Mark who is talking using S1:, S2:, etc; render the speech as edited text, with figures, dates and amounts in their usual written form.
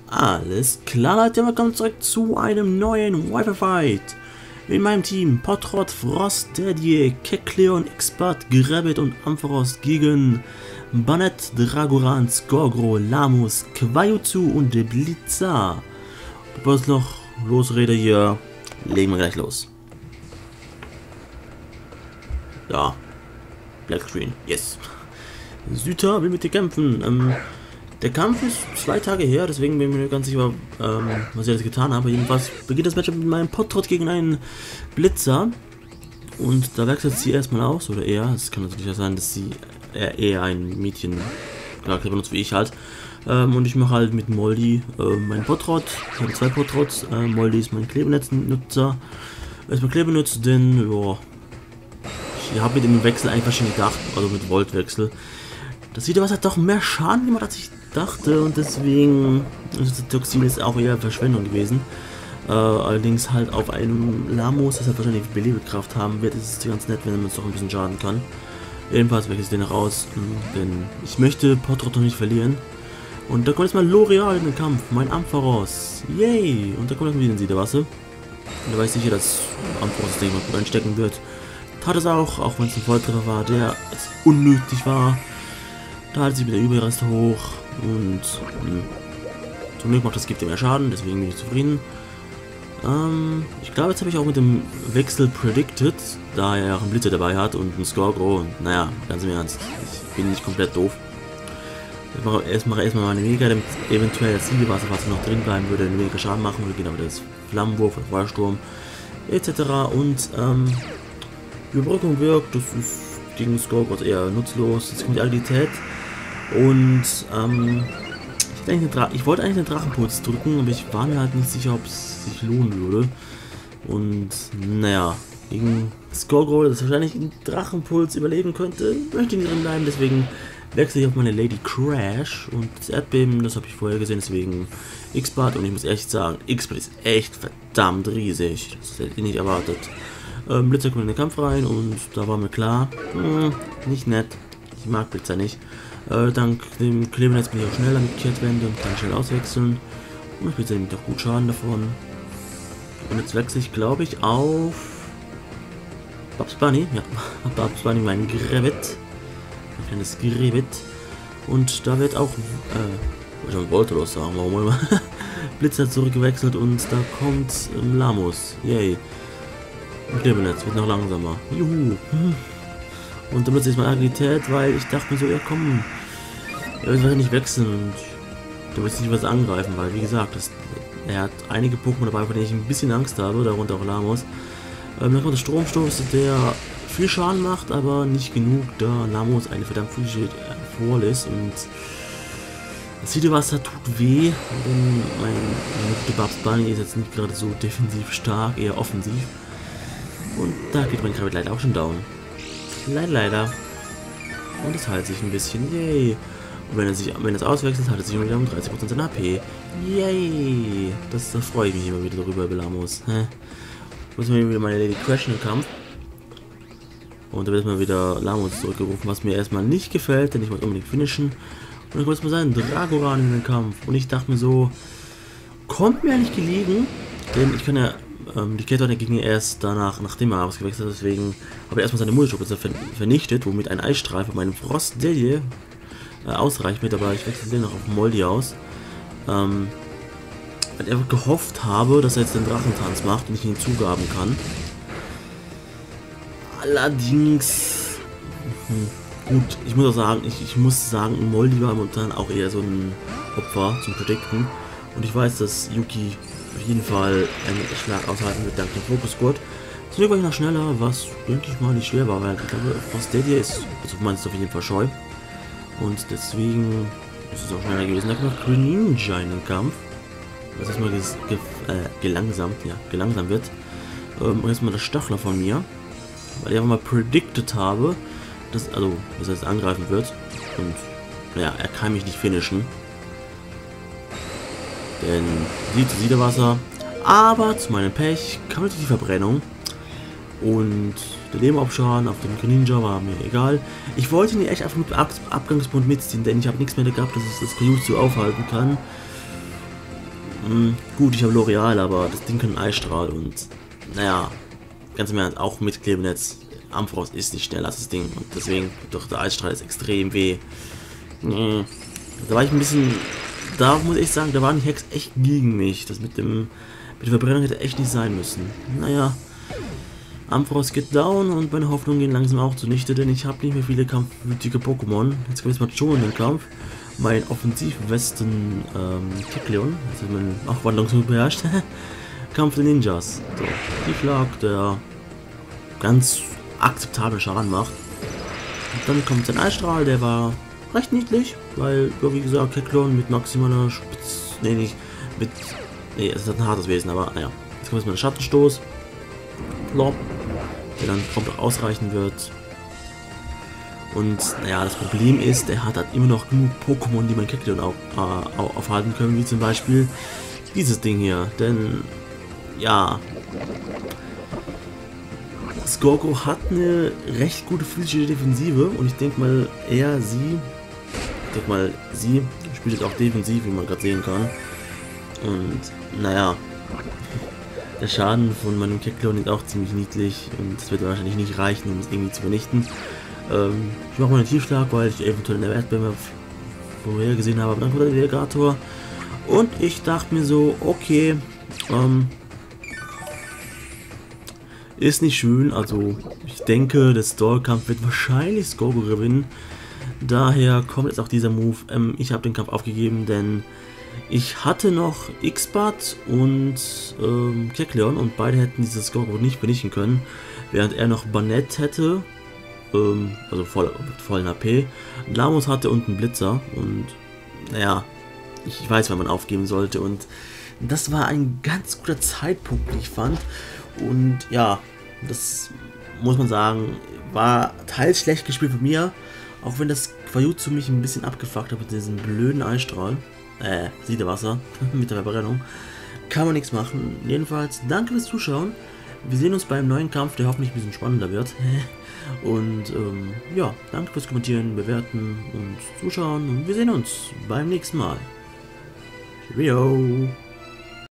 S1: Alles klar, Leute, willkommen zurück zu einem neuen Wi-Fi-Fight. In meinem Team Potrot, Frost, Daddy, Kekleon, Expert, Grabbit und Ampharos gegen Banett, Dragoran, Skorgro, Lamus, Quajutsu und der Blitzer. Bevor ich noch losrede hier, legen wir gleich los. Ja, Black Screen, yes. Süter will mit dir kämpfen. Der Kampf ist 2 Tage her, deswegen bin ich mir ganz sicher, was ich jetzt getan habe. Jedenfalls beginnt das Matchup mit meinem Potrot gegen einen Blitzer. Und da wechselt sie erstmal aus, oder er. Es kann natürlich auch sein, dass sie eher ein Mädchen benutzt wie ich halt. Und ich mache halt mit Moldy meinen Potrot. Ich habe 2 Potrots. Moldy ist mein Klebenetzennutzer. Erstmal Klebenutz, denn ja, ich habe mit dem Wechsel einfach schon gedacht, also mit Voltwechsel. Das sieht was hat doch mehr Schaden gemacht, als ich dachte, und deswegen ist das Toxin ist auch eher Verschwendung gewesen. Allerdings halt auf einem Lamus, das halt wahrscheinlich Belebekraft haben wird, ist es ganz nett, wenn man es doch ein bisschen schaden kann. Jedenfalls wechsle ich den raus, denn ich möchte Potrot noch nicht verlieren. Und da kommt jetzt mal L'Oreal in den Kampf, mein Ampharos. Yay! Und da kommt wieder ein Siedewasser. Und da weiß ich sicher, dass Ampharos das Ding mal gut einstecken wird. Tat es auch wenn es ein Volltreffer war, der unnötig war. Da hat sich wieder Überreste hoch und zum Glück macht das gibt ihm mehr Schaden, deswegen bin ich zufrieden. Ich glaube, jetzt habe ich auch mit dem Wechsel predicted, da er auch einen Blitzer dabei hat und einen Skorgro. Und naja, ganz im Ernst, ich bin nicht komplett doof. Ich mache erstmal meine Mega, damit eventuell das Siedewasser, was noch drin bleiben würde, weniger Schaden machen würde, genau, das Flammenwurf, der Feuersturm etc. Und die Überbrückung wirkt, das ist gegen Skorgro eher nutzlos. Jetzt kommt die Agilität. Und ich wollte eigentlich den Drachenpuls drücken, aber ich war mir halt nicht sicher, ob es sich lohnen würde. Und naja, gegen Skorgro, das wahrscheinlich einen Drachenpuls überleben könnte, möchte ich nicht drin bleiben, deswegen wechsle ich auf meine Lady Crash. Und das Erdbeben, das habe ich vorher gesehen, deswegen X-Bart. Und ich muss echt sagen, X-Bart ist echt verdammt riesig. Das hätte ich nicht erwartet. Blitzer kommt in den Kampf rein und da war mir klar, nicht nett. Ich mag Blitzer nicht. Dank dem Klebennetz bin ich auch schneller mit Kehrtwende und kann schnell auswechseln. Und ich Blitzer nimmt auch gut Schaden davon. Und jetzt wechsle ich, glaube ich, auf Babs Bunny. Ja, Babs Bunny, mein Grabbit. Ein kleines Grabbit. Und da wird auch, ich wollte los sagen, warum immer. Blitzer zurückgewechselt und da kommt Lamus. Yay. Und Klebennetz wird noch langsamer. Juhu. Und dann benutze ich mal Agilität, weil ich dachte mir so, ja komm, er wird wahrscheinlich wechseln und da wird nicht was angreifen, weil wie gesagt, er hat einige Pokémon dabei, von denen ich ein bisschen Angst habe, darunter auch Lamus. Dann kommt der Stromstoß, der viel Schaden macht, aber nicht genug, da Lamus eine verdammt frische Voll ist und das Siedewasser tut weh, denn meine gute Babs Bunny ist jetzt nicht gerade so defensiv stark, eher offensiv. Und da geht mein Grabbit leider auch schon down. Leider. Und es heilt sich ein bisschen. Yay. Und wenn es auswechselt, hat es sich wieder um 30% seiner HP. Yay. Da freue ich mich immer wieder darüber, Belamos. Muss mir wieder meine Lady Crash in den Kampf. Und da wird mal wieder Lamus zurückgerufen, was mir erstmal nicht gefällt, denn ich wollte unbedingt finishen. Und dann kommt jetzt mal sein Dragoran in den Kampf. Und ich dachte mir so, kommt mir eigentlich gelegen, denn ich kann ja die Kettone ging erst danach, nachdem er ausgewechselt hat, deswegen habe ich erstmal seine Multischubse vernichtet, womit ein Eisstreifen meinem Frost Daddy ausreicht mit, aber ich wechsle den noch auf Moldy aus. Weil ich einfach gehofft habe, dass er jetzt den Drachentanz macht und ich ihn zugaben kann. Allerdings, gut, ich muss auch sagen, ich muss sagen, Moldy war momentan auch eher so ein Opfer zum Predicten. Und ich weiß, dass Yuki auf jeden Fall einen Schlag aushalten wird dank dem Fokusgurt. Zum Glück war ich noch schneller, was denke ich mal nicht schwer war, weil ich glaube, Frost Daddy ist, also meins ist auf jeden Fall scheu. Und deswegen ist es auch schneller gewesen. Da kommt noch Greninja in den Kampf. Das ist mal gelangsamt wird. Und jetzt mal das Stachler von mir. Weil ich einfach mal predicted habe, dass er jetzt angreifen wird. Und naja, er kann mich nicht finishen. Denn Siedewasser, aber zu meinem Pech kam natürlich die Verbrennung und der Lebenabschaden auf dem Greninja war mir egal. Ich wollte ihn echt einfach mit Abgangspunkt mitziehen, denn ich habe nichts mehr gehabt, dass es das Quajutsu aufhalten kann. Gut, ich habe L'Oreal, aber das Ding kann einen Eisstrahl und naja, ganz im Ernst, auch mit Klebnetz, Ampharos ist nicht schneller als das Ding und deswegen durch der Eisstrahl ist extrem weh. Da war ich ein bisschen, da muss ich sagen, da waren die Hacks echt gegen mich. Das mit der Verbrennung hätte echt nicht sein müssen. Naja, Ampharos geht down und meine Hoffnungen gehen langsam auch zunichte, denn ich habe nicht mehr viele kampfwütige Pokémon. Jetzt kommt jetzt mal schon in den Kampf. Mein Offensivwesten Kecleon, also mein Nachwandlungsmove beherrscht. Kampf der Ninjas. So, die Schlag, der ganz akzeptabel Schaden macht. Und dann kommt sein Eisstrahl, der war recht niedlich, weil, ja, wie gesagt, Kecleon mit maximaler Spitz. Nee, nicht. Mit. Nee, es ist ein hartes Wesen, aber naja. Jetzt kommt jetzt mal der Schattenstoß. Plop. Der dann prompt auch ausreichen wird. Und naja, das Problem ist, er hat halt immer noch genug Pokémon, die man Kecleon aufhalten können, wie zum Beispiel dieses Ding hier. Denn ja, Skorgo hat eine recht gute physische Defensive und ich denke mal, sie spielt jetzt auch defensiv, wie man gerade sehen kann. Und naja, der Schaden von meinem Kecleon ist auch ziemlich niedlich und es wird wahrscheinlich nicht reichen, um es irgendwie zu vernichten. Ich mache mal einen Tiefschlag, weil ich eventuell in der Erdbebe vorher gesehen habe, aber dann kommt der Delegator. Und ich dachte mir so, okay, ist nicht schön, also ich denke, der Stall-Kampf wird wahrscheinlich Skorgo gewinnen. Daher kommt jetzt auch dieser Move. Ich habe den Kampf aufgegeben, denn ich hatte noch X-Bat und Kecleon und beide hätten dieses Skorgo nicht vernichten können, während er noch Banette hätte. Also vollen HP. Lamos hatte und einen Blitzer und naja, ich weiß, wann man aufgeben sollte und das war ein ganz guter Zeitpunkt, wie ich fand. Und ja, das muss man sagen, war teils schlecht gespielt von mir, auch wenn das Quajutsu mich ein bisschen abgefuckt hat mit diesem blöden Einstrahl. Siedewasser mit der Verbrennung. Kann man nichts machen. Jedenfalls, danke fürs Zuschauen. Wir sehen uns beim neuen Kampf, der hoffentlich ein bisschen spannender wird. Und ja, danke fürs Kommentieren, Bewerten und Zuschauen. Und wir sehen uns beim nächsten Mal. Cheerio!